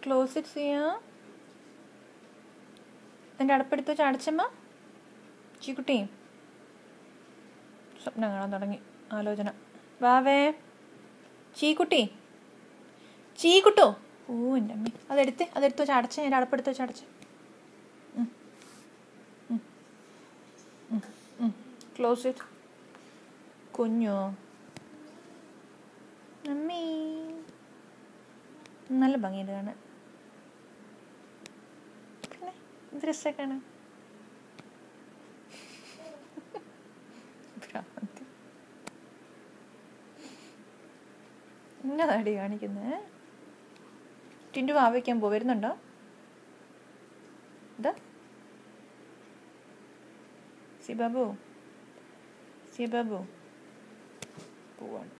Close it ചെയ്യാ. എൻ്റെ അടുപ്പെടുത്ത് വെച്ച് അടച്ചമ്മ. ചീക്കുട്ടി സ്വപ്നം കാണാൻ തുടങ്ങി. ആലോചന. വാവേ ചീക്കുട്ടി, ചീക്കുട്ടോ. ഓ എൻ്റെ അമ്മ. അതെടുത്ത് വെച്ച് അടച്ച്. എൻ്റെ അടുപ്പെടുത്ത് വെച്ച് അടച്ച്. Close it. കുഞ്ഞോ അമ്മീ. നല്ല ഭംഗിയുണ്ട് കാണാൻ. പിന്നെ ഇത് രസമൊക്കെയാണ്. ഇന്നതാടി കാണിക്കുന്നത്. ടിൻറ്റു വാവയ്ക്കാൻ വരുന്നുണ്ടോ? ഇതാ സി ബാബു പോവാണ്.